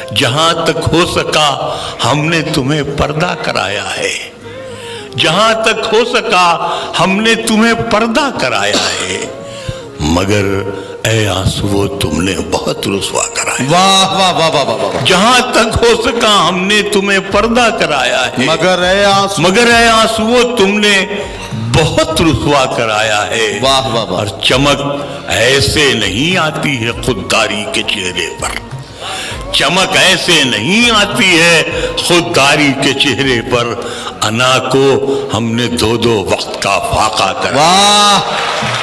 जहां तक हो सका हमने तुम्हें पर्दा कराया है, जहां तक हो सका हमने तुम्हें पर्दा कराया है, मगर ऐ आंसुओं तुमने बहुत रुसवा कराया। वाह वाह वाह वाह वाह। जहां तक हो सका हमने तुम्हें पर्दा कराया है, मगर ऐ आंसुओं तुमने बहुत रुसवा कराया है। वाह वाह वाह। और चमक ऐसे नहीं आती है खुददारी के चेहरे पर, चमक ऐसे नहीं आती है खुददारी के चेहरे पर। अना को हमने दो दो वक्त का फाका करा। वाह